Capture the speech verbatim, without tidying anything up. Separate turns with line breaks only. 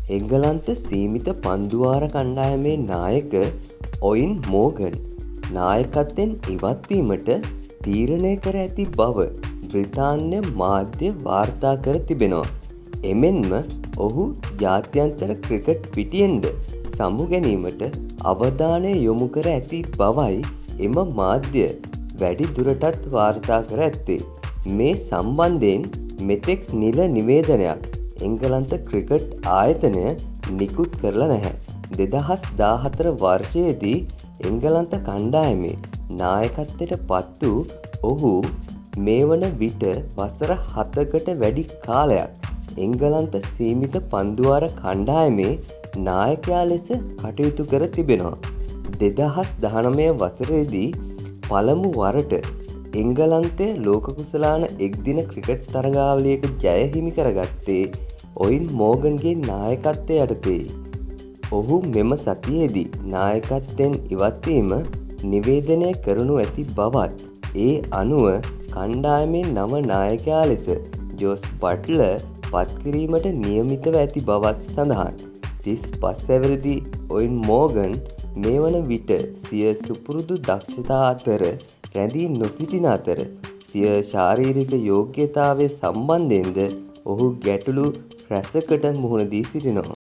එංගලන්ත සීමිත පන්දුවාර කණ්ඩායමේ නායක ඔයින් මෝගන් නායකත්වයෙන් ඉවත්වීමට තීරණය කර ඇති බව බ්‍රිතාන්‍ය මාධ්‍ය වාර්තා කර තිබෙනවා. එමෙන්ම ඔහු ජාත්‍යන්තර ක්‍රිකට් පිටියෙන්ද සමු ගැනීමට අවධානය යොමු කර ඇති බවයි එම මාධ්‍ය වැඩි දුරටත් වාර්තා කර ඇත්තේ. මේ සම්බන්ධයෙන් මෙතෙක් නිල නිවේදනයක් එංගලන්ත ක්‍රිකට් ආයතනය නිකුත් කරලා නැහැ. දෙදහස් දාහතර වර්ෂයේදී එංගලන්ත කණ්ඩායමේ නායකත්වයට පත් වූ ඔහු මේ වන විට වසර හතකට වැඩි කාලයක් එංගලන්ත සීමිත පන්දුවාර කණ්ඩායමේ නායකයා ලෙස කටයුතු කර තිබෙනවා. දෙදහස් දහනවය වසරේදී පළමු වරට එංගලන්තය ලෝක කුසලාන එක්දින ක්‍රිකට් තරගාවලියක ජය හිමි කරගත්තේ ඔයින් මෝගන්ගේ නායකත්වය යටතේ. ඔහු මෙම සතියේදී නායකත්වයෙන් ඉවත්වීම නිවේදනය කරනු ඇති බවත් ඒ අනුව කණ්ඩායමේ නව නායකයා ලෙස ජෝස් බට්ලර් පත්කිරීමට නියමිතව ඇති බවත් සඳහන්. තිස් පස් හැවිරිදි ඔයින් මෝගන් මේ වන විට සිය සුපුරුදු දක්ෂතා අතර රැඳී නොසිටින අතර සිය ශාරීරික යෝග්‍යතාවය සම්බන්ධයෙන්ද ඔහු ගැටලු රැසකට මුහුණ දී සිටිනවා.